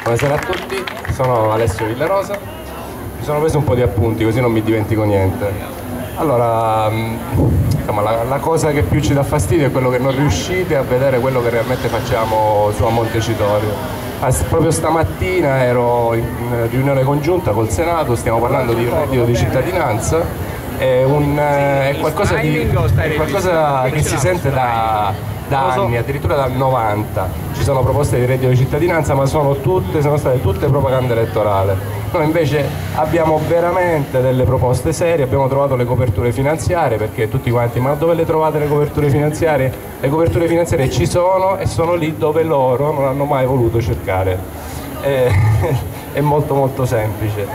Buonasera a tutti, sono Alessio Villarosa. Mi sono preso un po' di appunti così non mi dimentico niente. Allora, insomma, la cosa che più ci dà fastidio è quello che non riuscite a vedere quello che realmente facciamo su a Montecitorio. Proprio stamattina ero in riunione congiunta col Senato, stiamo parlando di reddito di cittadinanza, è qualcosa che si sente da anni, addirittura dal 90. Ci sono proposte di reddito di cittadinanza, ma sono state tutte propaganda elettorale. Noi invece abbiamo veramente delle proposte serie, abbiamo trovato le coperture finanziarie, perché tutti quanti, ma dove le trovate le coperture finanziarie? Le coperture finanziarie ci sono e sono lì dove loro non hanno mai voluto cercare. È molto molto semplice.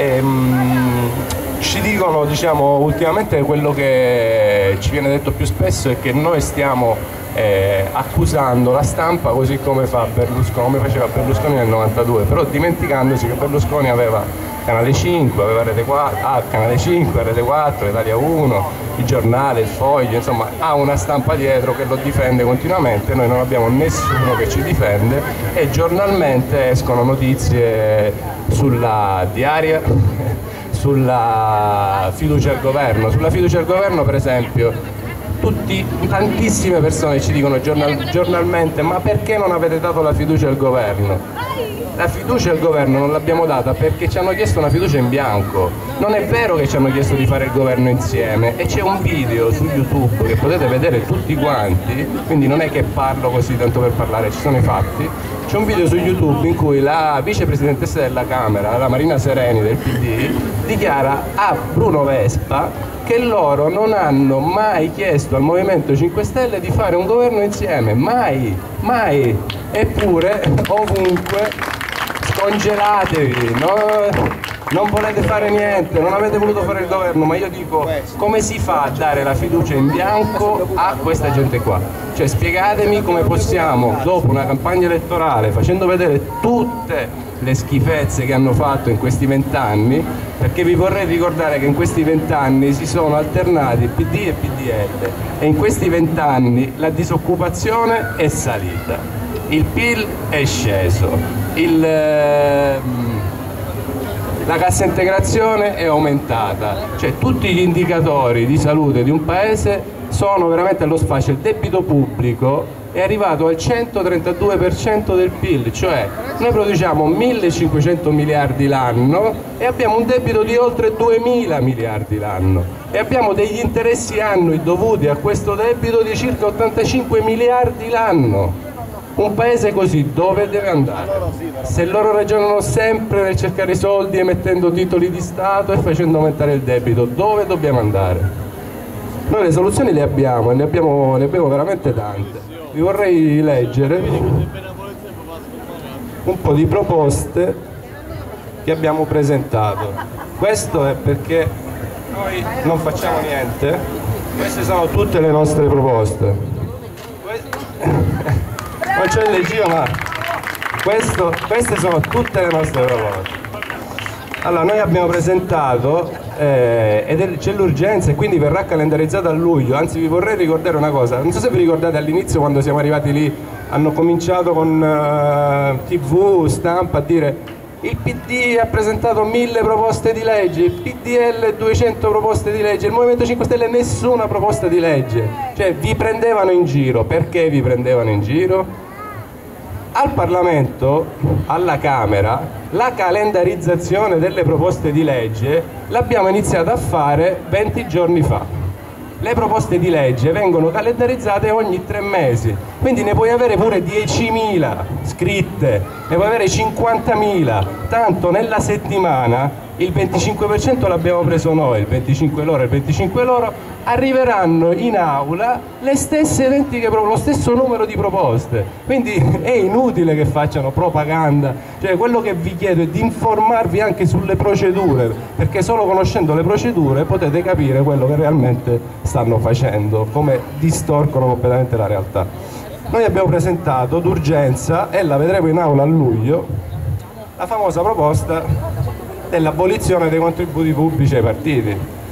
Ci dicono, diciamo, ultimamente quello che ci viene detto più spesso è che noi stiamo accusando la stampa così come faceva Berlusconi nel 92, però dimenticandosi che Berlusconi aveva Canale 5, aveva Rete 4, Canale 5, Rete 4, Italia 1, il giornale, il foglio, insomma ha una stampa dietro che lo difende continuamente. Noi non abbiamo nessuno che ci difende e giornalmente escono notizie sulla Diaria, sulla fiducia al governo. Sulla fiducia al governo, per esempio, tantissime persone ci dicono giornalmente: ma perché non avete dato la fiducia al governo? La fiducia al governo non l'abbiamo data perché ci hanno chiesto una fiducia in bianco. Non è vero che ci hanno chiesto di fare il governo insieme, e c'è un video su YouTube che potete vedere tutti quanti, quindi non è che parlo così tanto per parlare, ci sono i fatti. C'è un video su YouTube in cui la vicepresidentessa della Camera, la Marina Sereni del PD, dichiara a Bruno Vespa che loro non hanno mai chiesto al Movimento 5 Stelle di fare un governo insieme, mai, mai. Eppure ovunque scongelatevi, non volete fare niente, non avete voluto fare il governo. Ma io dico, come si fa a dare la fiducia in bianco a questa gente qua? Cioè, spiegatemi come possiamo, dopo una campagna elettorale, facendo vedere tutte le schifezze che hanno fatto in questi 20 anni, perché vi vorrei ricordare che in questi 20 anni si sono alternati PD e PDL, e in questi 20 anni la disoccupazione è salita, il PIL è sceso, la cassa integrazione è aumentata, cioè tutti gli indicatori di salute di un paese sono veramente allo sfascio. Il debito pubblico è arrivato al 132% del PIL, cioè noi produciamo 1.500 miliardi l'anno e abbiamo un debito di oltre 2.000 miliardi l'anno, e abbiamo degli interessi annui dovuti a questo debito di circa 85 miliardi l'anno. Un paese così dove deve andare? Se loro ragionano sempre nel cercare i soldi emettendo titoli di Stato e facendo aumentare il debito, dove dobbiamo andare? Noi le soluzioni le abbiamo, e ne abbiamo veramente tante. Vi vorrei leggere un po' di proposte che abbiamo presentato. Questo è perché noi non facciamo niente. Queste sono tutte le nostre proposte. Non c'è il giro, ma queste sono tutte le nostre proposte. Allora, noi abbiamo presentato c'è l'urgenza e quindi verrà calendarizzata a luglio. Anzi, vi vorrei ricordare una cosa, non so se vi ricordate all'inizio, quando siamo arrivati lì, hanno cominciato con TV, stampa a dire: il PD ha presentato 1000 proposte di legge, il PDL 200 proposte di legge, il Movimento 5 Stelle nessuna proposta di legge. Cioè, vi prendevano in giro. Perché vi prendevano in giro? Al Parlamento, alla Camera, la calendarizzazione delle proposte di legge l'abbiamo iniziata a fare 20 giorni fa. Le proposte di legge vengono calendarizzate ogni 3 mesi, quindi ne puoi avere pure 10.000 scritte, ne puoi avere 50.000, tanto nella settimana il 25% l'abbiamo preso noi, il 25 loro e il 25 loro, arriveranno in aula le stesse lo stesso numero di proposte, quindi è inutile che facciano propaganda. Cioè, quello che vi chiedo è di informarvi anche sulle procedure, perché solo conoscendo le procedure potete capire quello che realmente stanno facendo, come distorcono completamente la realtà. Noi abbiamo presentato d'urgenza, e la vedremo in aula a luglio, la famosa proposta dell'abolizione dei contributi pubblici ai partiti.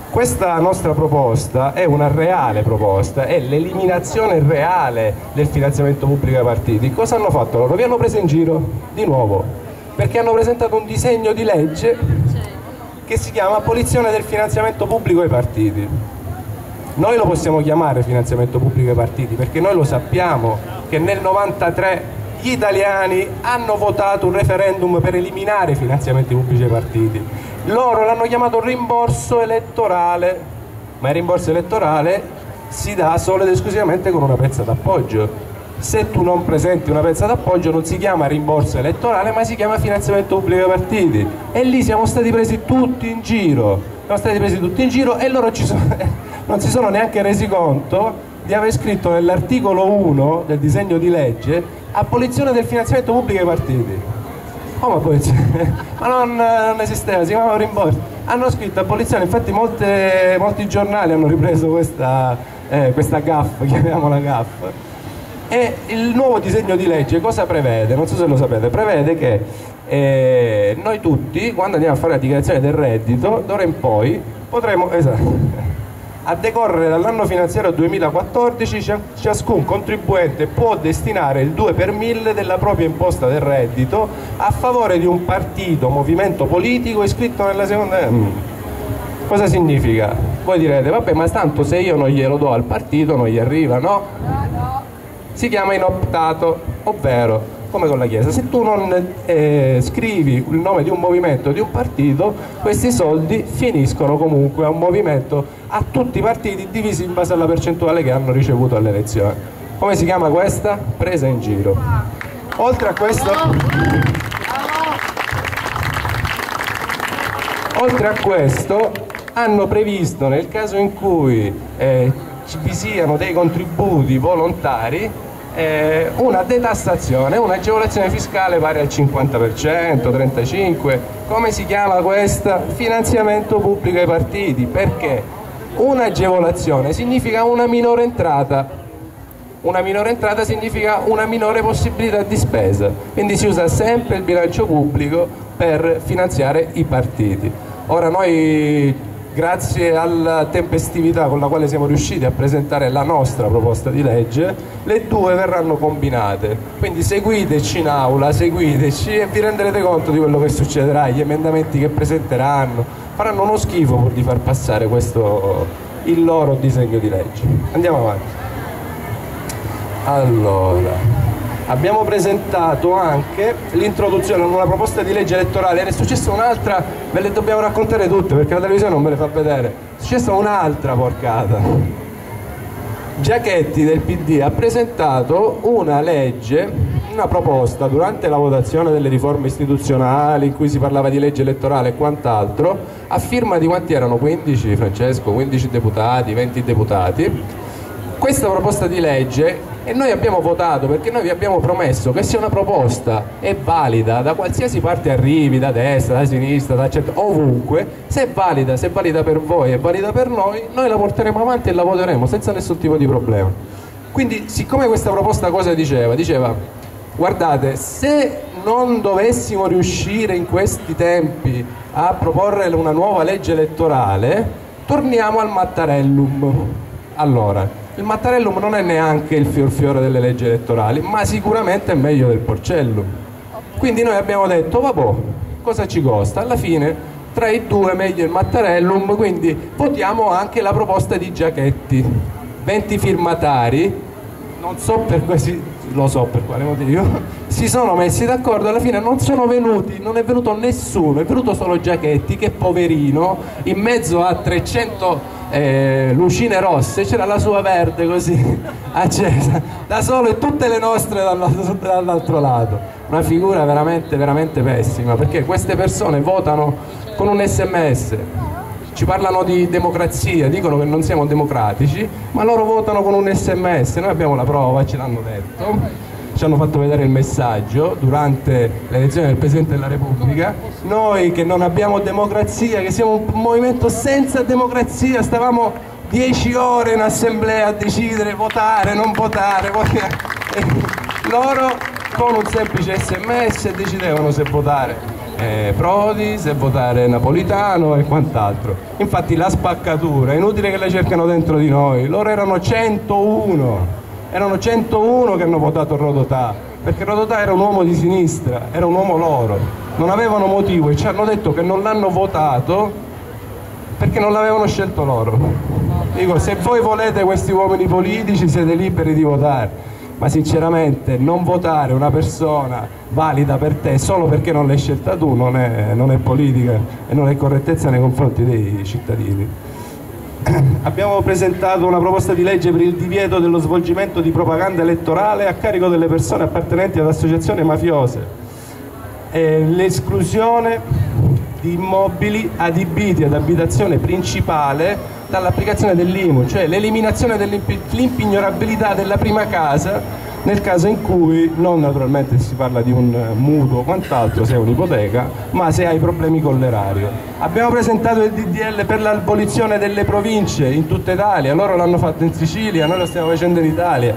Questa nostra proposta è una reale proposta, è l'eliminazione reale del finanziamento pubblico ai partiti. Cosa hanno fatto loro? Vi hanno preso in giro di nuovo, perché hanno presentato un disegno di legge che si chiama abolizione del finanziamento pubblico ai partiti. Noi lo possiamo chiamare finanziamento pubblico ai partiti perché noi lo sappiamo che nel 93 gli italiani hanno votato un referendum per eliminare i finanziamenti pubblici ai partiti. Loro l'hanno chiamato rimborso elettorale, ma il rimborso elettorale si dà solo ed esclusivamente con una pezza d'appoggio. Se tu non presenti una pezza d'appoggio non si chiama rimborso elettorale, ma si chiama finanziamento pubblico ai partiti. E lì siamo stati presi tutti in giro, e loro non si sono neanche resi conto di aver scritto nell'articolo 1 del disegno di legge abolizione del finanziamento pubblico ai partiti. Oh, ma poi ma non esisteva, si chiamava rimborso. Hanno scritto abolizione, infatti molti giornali hanno ripreso questa gaffe, chiamiamola gaffe. E il nuovo disegno di legge cosa prevede? Non so se lo sapete, prevede che noi tutti, quando andiamo a fare la dichiarazione del reddito, d'ora in poi potremo, a decorrere dall'anno finanziario 2014, ciascun contribuente può destinare il 2 per 1000 della propria imposta del reddito a favore di un partito, movimento politico iscritto nella seconda... Cosa significa? Voi direte, vabbè, ma tanto se io non glielo do al partito non gli arriva, no? Si chiama inoptato, ovvero, come con la Chiesa, se tu non scrivi il nome di un movimento, di un partito, questi soldi finiscono comunque a un movimento, a tutti i partiti divisi in base alla percentuale che hanno ricevuto alle elezioni. Come si chiama questa? Presa in giro. Oltre a questo hanno previsto, nel caso in cui vi siano dei contributi volontari, una detassazione, un'agevolazione fiscale pari al 50%, 35%. Come si chiama questa? Finanziamento pubblico ai partiti. Perché? Un'agevolazione significa una minore entrata. Una minore entrata significa una minore possibilità di spesa. Quindi si usa sempre il bilancio pubblico per finanziare i partiti. Ora noi, grazie alla tempestività con la quale siamo riusciti a presentare la nostra proposta di legge, le due verranno combinate. Quindi seguiteci in aula, seguiteci e vi renderete conto di quello che succederà. Gli emendamenti che presenteranno faranno uno schifo pur di far passare il loro disegno di legge. Andiamo avanti. Allora, abbiamo presentato anche l'introduzione di una proposta di legge elettorale. È successa un'altra, ve le dobbiamo raccontare tutte perché la televisione non me le fa vedere. È successa un'altra porcata. Giachetti del PD ha presentato una legge, una proposta durante la votazione delle riforme istituzionali in cui si parlava di legge elettorale e quant'altro, a firma di quanti erano? 15, Francesco? 15 deputati, 20 deputati. Questa proposta di legge, e noi abbiamo votato perché noi vi abbiamo promesso che se una proposta è valida da qualsiasi parte arrivi, da destra, da sinistra, da centro, ovunque, se è valida per voi, è valida per noi la porteremo avanti e la voteremo senza nessun tipo di problema. Quindi, siccome questa proposta cosa diceva? Diceva, guardate, se non dovessimo riuscire in questi tempi a proporre una nuova legge elettorale, torniamo al Mattarellum. Allora, il Mattarellum non è neanche il fiore delle leggi elettorali, ma sicuramente è meglio del Porcellum. Quindi noi abbiamo detto, vabbè, cosa ci costa? Alla fine, tra i due meglio il Mattarellum, quindi votiamo anche la proposta di Giachetti. 20 firmatari, non so per quale motivo, si sono messi d'accordo, alla fine non sono venuti, non è venuto nessuno, è venuto solo Giachetti, che poverino, in mezzo a 300 lucine rosse c'era la sua verde così accesa da solo e tutte le nostre dall'altro lato. Una figura veramente veramente pessima, perché queste persone votano con un SMS, ci parlano di democrazia, dicono che non siamo democratici, ma loro votano con un SMS. Noi abbiamo la prova, ce l'hanno detto, ci hanno fatto vedere il messaggio durante l'elezione del Presidente della Repubblica. Noi che non abbiamo democrazia, che siamo un movimento senza democrazia, stavamo 10 ore in assemblea a decidere votare, non votare, loro con un semplice SMS decidevano se votare Prodi, se votare Napolitano e quant'altro. Infatti la spaccatura, è inutile che la cercano dentro di noi, loro erano 101 che hanno votato Rodotà, perché Rodotà era un uomo di sinistra, era un uomo loro, non avevano motivo e ci hanno detto che non l'hanno votato perché non l'avevano scelto loro. Dico, se voi volete questi uomini politici siete liberi di votare, ma sinceramente non votare una persona valida per te solo perché non l'hai scelta tu non è politica e non è correttezza nei confronti dei cittadini. Abbiamo presentato una proposta di legge per il divieto dello svolgimento di propaganda elettorale a carico delle persone appartenenti ad associazioni mafiose e l'esclusione di immobili adibiti ad abitazione principale dall'applicazione dell'IMU, cioè l'eliminazione dell'impignorabilità della prima casa nel caso in cui non naturalmente si parla di un mutuo o quant'altro, se è un'ipoteca, ma se hai problemi con l'erario. Abbiamo presentato il DDL per l'abolizione delle province in tutta Italia, loro l'hanno fatto in Sicilia, noi lo stiamo facendo in Italia.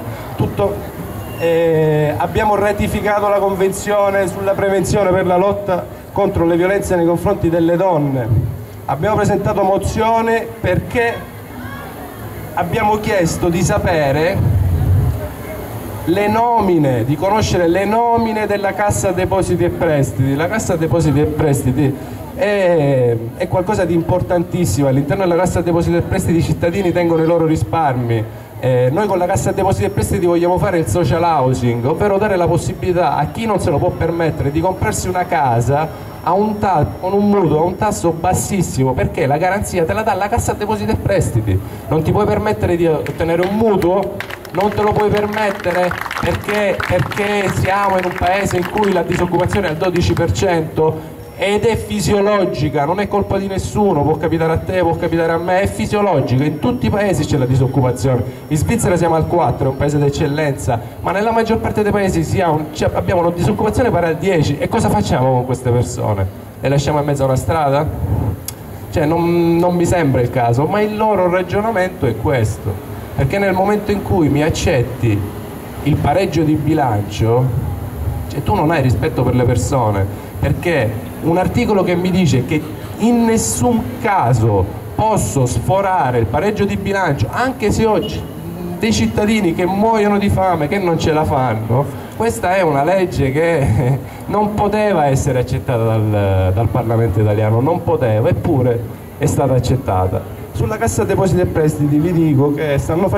Abbiamo ratificato la Convenzione sulla prevenzione per la lotta contro le violenze nei confronti delle donne. Abbiamo presentato mozione perché abbiamo chiesto di sapere le nomine, di conoscere le nomine della Cassa Depositi e Prestiti. La Cassa Depositi e Prestiti è qualcosa di importantissimo, all'interno della Cassa Depositi e Prestiti i cittadini tengono i loro risparmi. Noi con la Cassa Depositi e Prestiti vogliamo fare il social housing, ovvero dare la possibilità a chi non se lo può permettere di comprarsi una casa con un mutuo a un tasso bassissimo, perché la garanzia te la dà la Cassa Depositi e Prestiti. Non ti puoi permettere di ottenere un mutuo? Non te lo puoi permettere perché siamo in un paese in cui la disoccupazione è al 12% ed è fisiologica, non è colpa di nessuno, può capitare a te, può capitare a me, è fisiologica, in tutti i paesi c'è la disoccupazione. In Svizzera siamo al 4, è un paese d'eccellenza, ma nella maggior parte dei paesi abbiamo una disoccupazione pari al 10. E cosa facciamo con queste persone? Le lasciamo in mezzo a una strada? Cioè non mi sembra il caso, ma il loro ragionamento è questo, perché nel momento in cui mi accetti il pareggio di bilancio, cioè tu non hai rispetto per le persone, perché un articolo che mi dice che in nessun caso posso sforare il pareggio di bilancio, anche se oggi dei cittadini che muoiono di fame, che non ce la fanno, questa è una legge che non poteva essere accettata dal Parlamento italiano, non poteva, eppure è stata accettata. Sulla Cassa Depositi e Prestiti vi dico che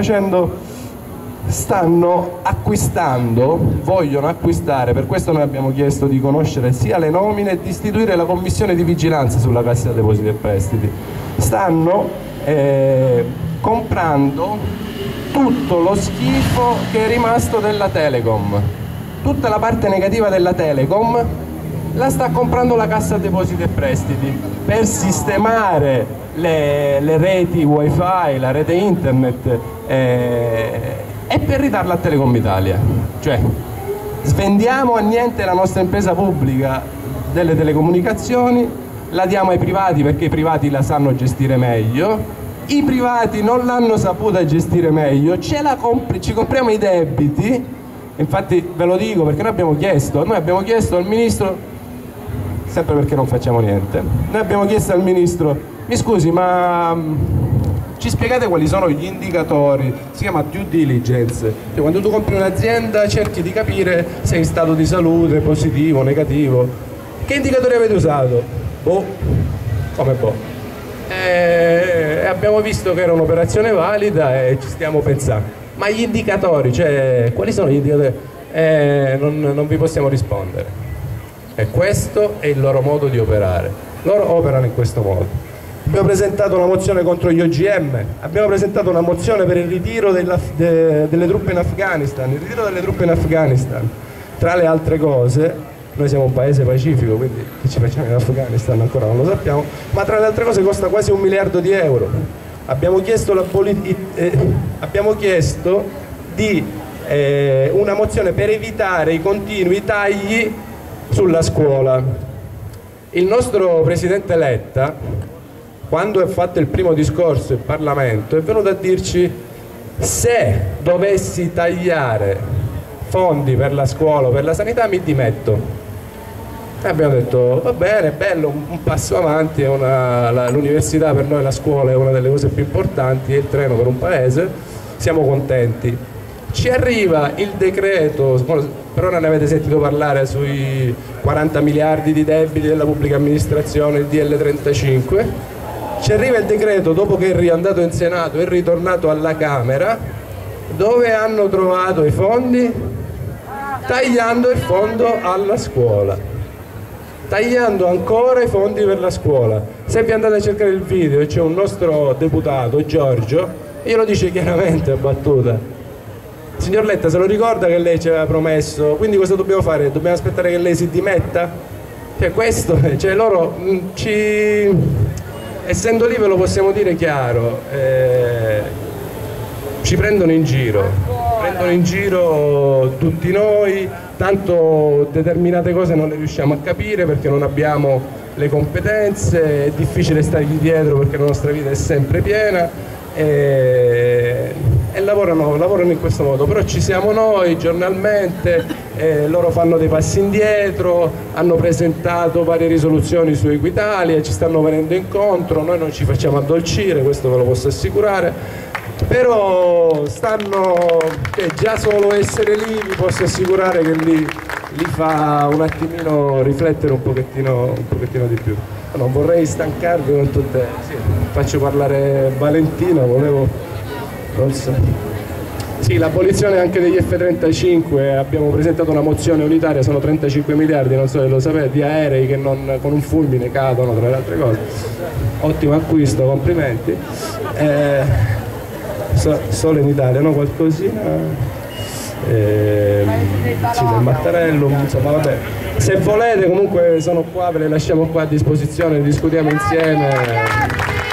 stanno acquistando, vogliono acquistare, per questo noi abbiamo chiesto di conoscere sia le nomine e di istituire la commissione di vigilanza sulla Cassa Depositi e Prestiti. Stanno comprando tutto lo schifo che è rimasto della Telecom, tutta la parte negativa della Telecom la sta comprando la Cassa Depositi e Prestiti per sistemare le reti wifi, la rete internet e per ridarla a Telecom Italia. Cioè svendiamo a niente la nostra impresa pubblica delle telecomunicazioni, la diamo ai privati perché i privati la sanno gestire meglio, i privati non l'hanno saputa gestire meglio, ci compriamo i debiti. Infatti ve lo dico perché noi abbiamo chiesto al ministro, sempre perché non facciamo niente, noi abbiamo chiesto al ministro: mi scusi, ma ci spiegate quali sono gli indicatori? Si chiama due diligence, cioè quando tu compri un'azienda cerchi di capire se è in stato di salute, positivo, negativo. Che indicatori avete usato? Boh, come boh? Abbiamo visto che era un'operazione valida e ci stiamo pensando. Ma gli indicatori, cioè quali sono gli indicatori? Non vi possiamo rispondere. E questo è il loro modo di operare. Loro operano in questo modo. Abbiamo presentato una mozione contro gli OGM, abbiamo presentato una mozione per il ritiro delle truppe in Afghanistan. Il ritiro delle truppe in Afghanistan, tra le altre cose, noi siamo un paese pacifico, quindi che ci facciamo in Afghanistan ancora non lo sappiamo, ma tra le altre cose costa quasi 1 miliardo di euro. Abbiamo chiesto di una mozione per evitare i continui tagli sulla scuola. Il nostro presidente Letta, quando ha fatto il primo discorso in Parlamento, è venuto a dirci: se dovessi tagliare fondi per la scuola o per la sanità mi dimetto. E abbiamo detto va bene, bello, un passo avanti, l'università per noi, la scuola è una delle cose più importanti, è il treno per un paese, siamo contenti. Ci arriva il decreto, per ora ne avete sentito parlare, sui 40 miliardi di debiti della pubblica amministrazione, il DL 35, ci arriva il decreto dopo che è riandato in Senato e ritornato alla Camera, dove hanno trovato i fondi? Tagliando il fondo alla scuola. Tagliando ancora i fondi per la scuola. Se vi andate a cercare il video c'è un nostro deputato, Giorgio, e lo dice chiaramente a battuta: signor Letta, se lo ricorda che lei ci aveva promesso, quindi cosa dobbiamo fare? Dobbiamo aspettare che lei si dimetta? Cioè questo, cioè loro essendo lì ve lo possiamo dire chiaro, ci prendono in giro tutti noi, tanto determinate cose non le riusciamo a capire perché non abbiamo le competenze, è difficile stargli dietro perché la nostra vita è sempre piena e lavorano in questo modo, però ci siamo noi giornalmente, loro fanno dei passi indietro, hanno presentato varie risoluzioni su Equitalia, ci stanno venendo incontro, noi non ci facciamo addolcire, questo ve lo posso assicurare. Però già solo essere lì vi posso assicurare che li fa un attimino riflettere un pochettino di più. Non vorrei stancarvi con tutte, sì, faccio parlare Valentina, non so. Sì, l'abolizione anche degli F-35, abbiamo presentato una mozione unitaria, sono 35 miliardi, non so se lo sapete, di aerei che con un fulmine cadono, tra le altre cose. Ottimo acquisto, complimenti. Solo in Italia, no? Qualcosina sì, del Mattarello, insomma vabbè, se volete comunque sono qua, ve le lasciamo qua a disposizione, discutiamo insieme.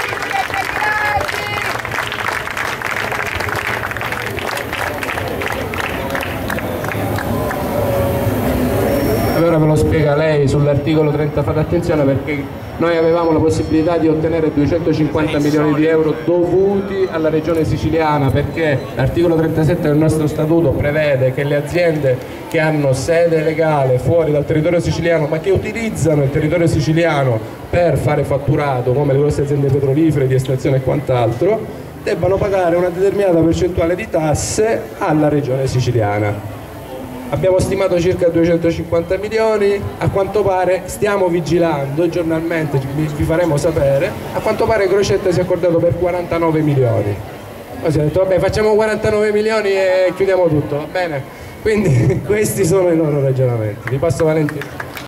Allora ve lo spiega lei sull'articolo 30, fate attenzione perché noi avevamo la possibilità di ottenere 250 milioni di euro dovuti alla regione siciliana, perché l'articolo 37 del nostro statuto prevede che le aziende che hanno sede legale fuori dal territorio siciliano ma che utilizzano il territorio siciliano per fare fatturato, come le grosse aziende petrolifere di estrazione e quant'altro, debbano pagare una determinata percentuale di tasse alla regione siciliana. Abbiamo stimato circa 250 milioni, a quanto pare stiamo vigilando giornalmente, vi faremo sapere, a quanto pare Crocetta si è accordato per 49 milioni. Poi si è detto vabbè facciamo 49 milioni e chiudiamo tutto, va bene? Quindi questi sono i loro ragionamenti. Vi passo Valentino.